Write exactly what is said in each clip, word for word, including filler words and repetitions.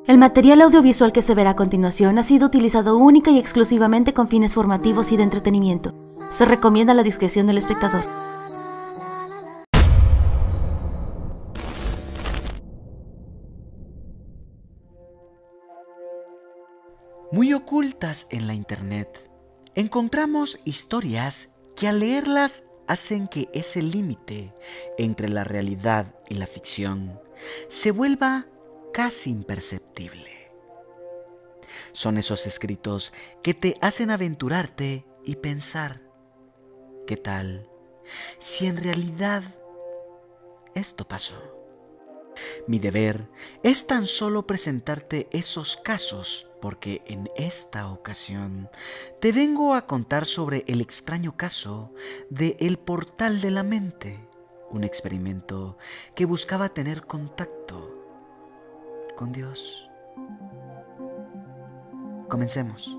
El material audiovisual que se verá a continuación ha sido utilizado única y exclusivamente con fines formativos y de entretenimiento. Se recomienda la discreción del espectador. Muy ocultas en la internet, encontramos historias que al leerlas hacen que ese límite entre la realidad y la ficción se vuelva casi imperceptible. Son esos escritos que te hacen aventurarte y pensar, ¿qué tal si en realidad esto pasó? Mi deber es tan solo presentarte esos casos, porque en esta ocasión te vengo a contar sobre el extraño caso de El Portal de la Mente, un experimento que buscaba tener contacto con Dios. Comencemos.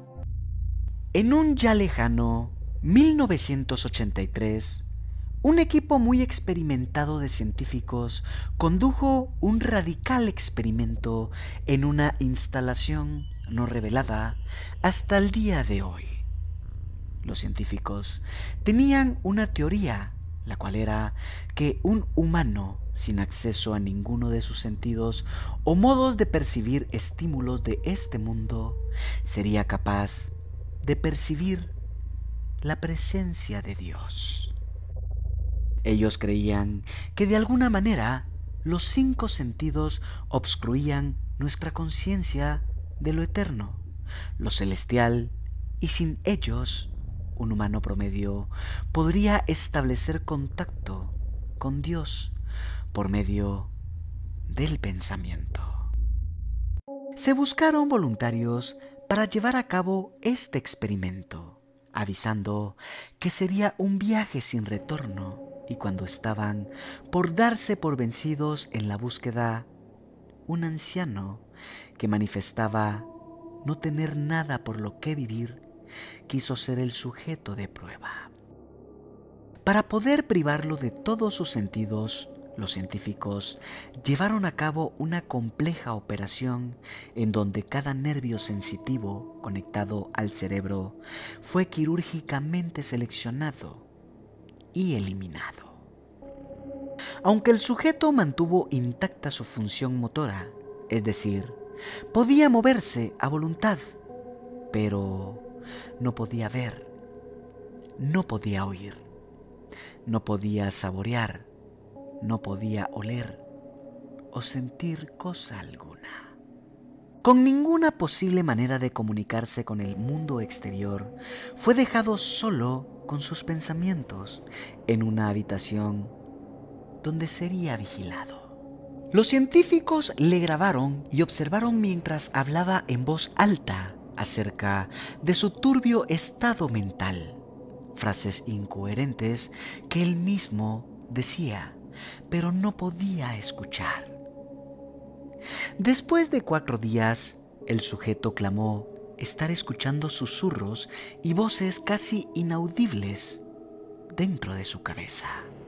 En un ya lejano mil novecientos ochenta y tres, un equipo muy experimentado de científicos condujo un radical experimento en una instalación no revelada hasta el día de hoy. Los científicos tenían una teoría, la cual era que un humano sin acceso a ninguno de sus sentidos o modos de percibir estímulos de este mundo sería capaz de percibir la presencia de Dios. Ellos creían que de alguna manera los cinco sentidos obstruían nuestra conciencia de lo eterno, lo celestial, y sin ellos, un humano promedio podría establecer contacto con Dios por medio del pensamiento. Se buscaron voluntarios para llevar a cabo este experimento, avisando que sería un viaje sin retorno. Y cuando estaban por darse por vencidos en la búsqueda, un anciano que manifestaba no tener nada por lo que vivir, quiso ser el sujeto de prueba. Para poder privarlo de todos sus sentidos, los científicos llevaron a cabo una compleja operación en donde cada nervio sensitivo conectado al cerebro fue quirúrgicamente seleccionado y eliminado. Aunque el sujeto mantuvo intacta su función motora, es decir, podía moverse a voluntad, pero no podía ver, no podía oír, no podía saborear, no podía oler o sentir cosa alguna. Con ninguna posible manera de comunicarse con el mundo exterior, fue dejado solo con sus pensamientos en una habitación donde sería vigilado. Los científicos le grabaron y observaron mientras hablaba en voz alta acerca de su turbio estado mental, frases incoherentes que él mismo decía, pero no podía escuchar. Después de cuatro días, el sujeto clamó estar escuchando susurros y voces casi inaudibles dentro de su cabeza.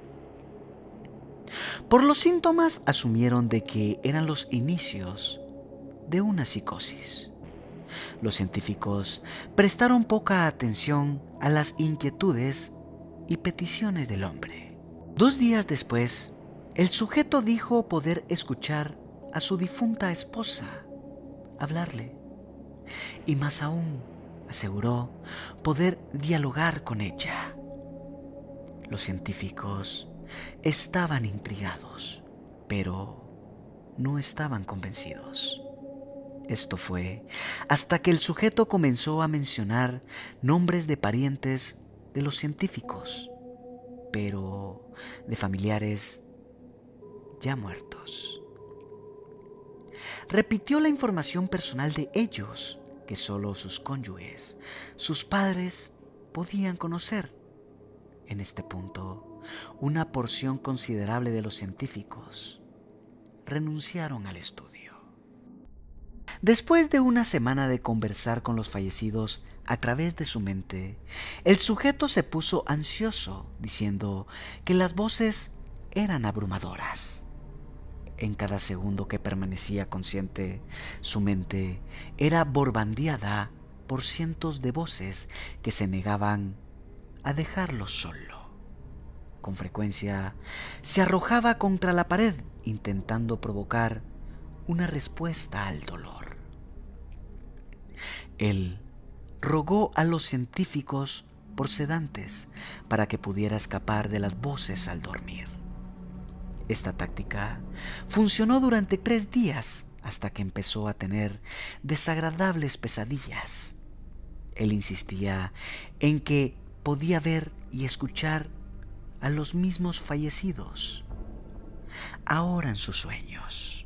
Por los síntomas asumieron de que eran los inicios de una psicosis. Los científicos prestaron poca atención a las inquietudes y peticiones del hombre. Dos días después, el sujeto dijo poder escuchar a su difunta esposa hablarle. Y más aún, aseguró poder dialogar con ella. Los científicos estaban intrigados, pero no estaban convencidos. Esto fue hasta que el sujeto comenzó a mencionar nombres de parientes de los científicos, pero de familiares ya muertos. Repitió la información personal de ellos, que solo sus cónyuges, sus padres, podían conocer. En este punto, una porción considerable de los científicos renunciaron al estudio. Después de una semana de conversar con los fallecidos a través de su mente, el sujeto se puso ansioso, diciendo que las voces eran abrumadoras. En cada segundo que permanecía consciente, su mente era borbandeada por cientos de voces que se negaban a dejarlo solo. Con frecuencia se arrojaba contra la pared intentando provocar una respuesta al dolor. Él rogó a los científicos por sedantes para que pudiera escapar de las voces al dormir. Esta táctica funcionó durante tres días hasta que empezó a tener desagradables pesadillas. Él insistía en que podía ver y escuchar a los mismos fallecidos, ahora en sus sueños.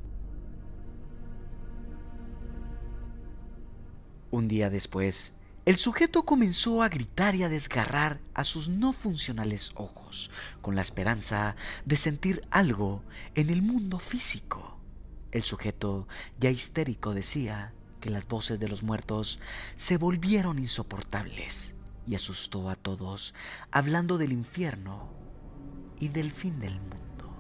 Un día después, el sujeto comenzó a gritar y a desgarrar a sus no funcionales ojos, con la esperanza de sentir algo en el mundo físico. El sujeto, ya histérico, decía que las voces de los muertos se volvieron insoportables y asustó a todos, hablando del infierno y del fin del mundo.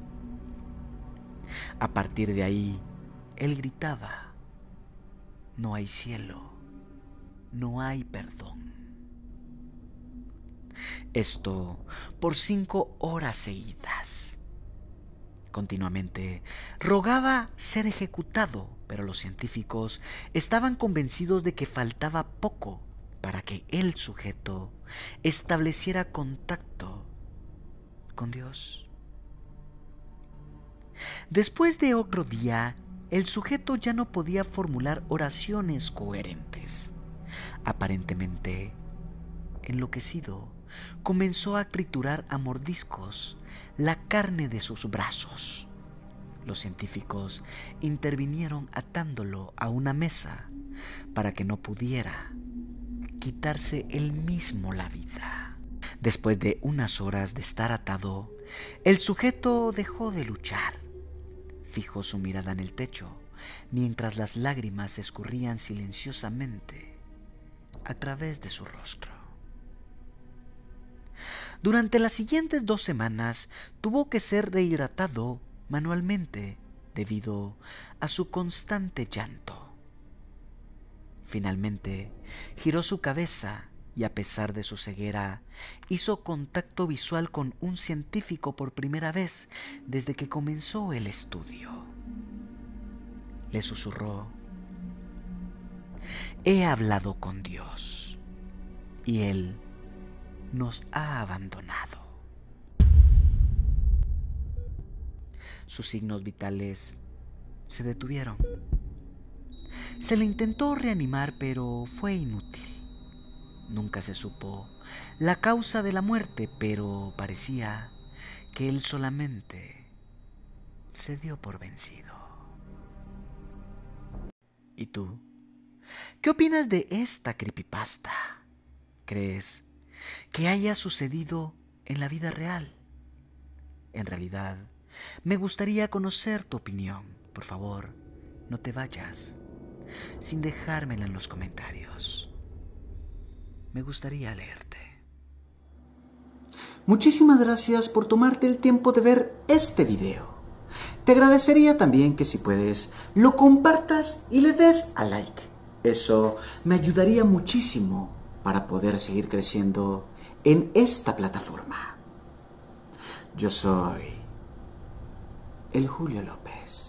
A partir de ahí, él gritaba: no hay cielo. No hay perdón. Esto por cinco horas seguidas. Continuamente rogaba ser ejecutado, pero los científicos estaban convencidos de que faltaba poco para que el sujeto estableciera contacto con Dios. Después de otro día, el sujeto ya no podía formular oraciones coherentes. Aparentemente enloquecido, comenzó a triturar a mordiscos la carne de sus brazos. Los científicos intervinieron atándolo a una mesa para que no pudiera quitarse él mismo la vida. Después de unas horas de estar atado, el sujeto dejó de luchar. Fijó su mirada en el techo, mientras las lágrimas escurrían silenciosamente a través de su rostro. Durante las siguientes dos semanas tuvo que ser rehidratado manualmente debido a su constante llanto. Finalmente giró su cabeza y, a pesar de su ceguera, hizo contacto visual con un científico por primera vez desde que comenzó el estudio. Le susurró: he hablado con Dios y Él nos ha abandonado. Sus signos vitales se detuvieron. Se le intentó reanimar, pero fue inútil. Nunca se supo la causa de la muerte, pero parecía que él solamente se dio por vencido. ¿Y tú? ¿Qué opinas de esta creepypasta? ¿Crees que haya sucedido en la vida real? En realidad, me gustaría conocer tu opinión. Por favor, no te vayas sin dejármela en los comentarios. Me gustaría leerte. Muchísimas gracias por tomarte el tiempo de ver este video. Te agradecería también que, si puedes, lo compartas y le des a like. Eso me ayudaría muchísimo para poder seguir creciendo en esta plataforma. Yo soy el Julio López.